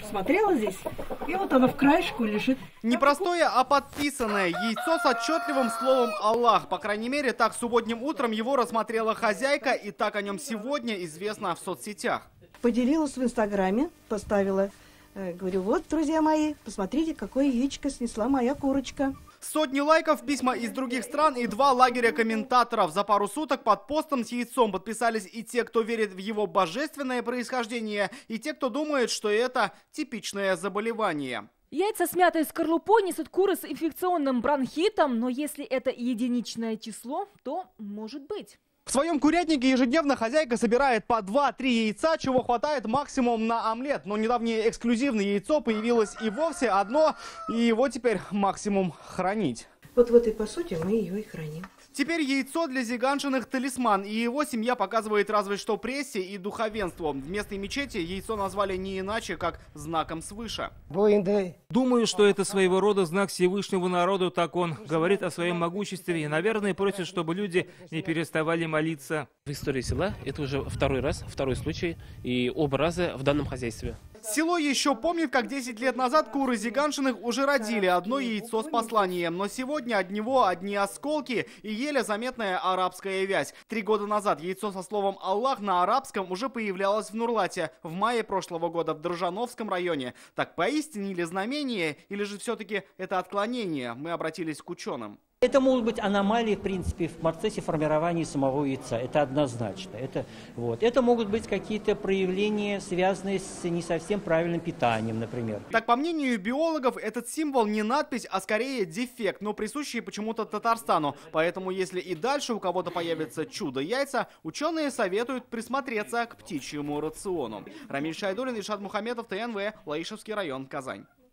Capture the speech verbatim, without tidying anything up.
смотрела здесь, и вот оно в краешку лежит. Не простое, а подписанное яйцо с отчетливым словом «Аллах». По крайней мере, так субботним утром его рассмотрела хозяйка, и так о нем сегодня известно в соцсетях. Поделилась в Инстаграме, поставила, э, говорю, вот, друзья мои, посмотрите, какое яичко снесла моя курочка. Сотни лайков, письма из других стран и два лагеря комментаторов. За пару суток под постом с яйцом подписались и те, кто верит в его божественное происхождение, и те, кто думает, что это типичное заболевание. Яйца с мятой скорлупой несут куры с инфекционным бронхитом, но если это единичное число, то может быть. В своем курятнике ежедневно хозяйка собирает по два-три яйца, чего хватает максимум на омлет. Но недавнее эксклюзивное яйцо появилось и вовсе одно, и его теперь максимум хранить. Вот в этой посуде мы ее и храним. Теперь яйцо для зиганшиных талисман, и его семья показывает разве что прессе и духовенству. В местной мечети яйцо назвали не иначе, как знаком свыше. Думаю, что это своего рода знак Всевышнего народу, так он говорит о своем могуществе и, наверное, просит, чтобы люди не переставали молиться. В истории села это уже второй раз, второй случай и оба раза в данном хозяйстве. Село еще помнит, как десять лет назад куры зиганшиных уже родили одно яйцо с посланием. Но сегодня от него одни осколки и еле заметная арабская вязь. Три года назад яйцо со словом «Аллах» на арабском уже появлялось в Нурлате. В мае прошлого года в Дрожжановском районе. Так поистине ли знамение, или же все-таки это отклонение? Мы обратились к ученым. Это могут быть аномалии, в принципе, в процессе формирования самого яйца. Это однозначно. Это, вот. это могут быть какие-то проявления, связанные с не совсем правильным питанием, например. Так, по мнению биологов, этот символ не надпись, а скорее дефект, но присущий почему-то Татарстану. Поэтому, если и дальше у кого-то появится чудо-яйца, ученые советуют присмотреться к птичьему рациону. Рамиль Шайдуллин, Ильшат Мухаметов, ТНВ, Лаишевский район, Казань.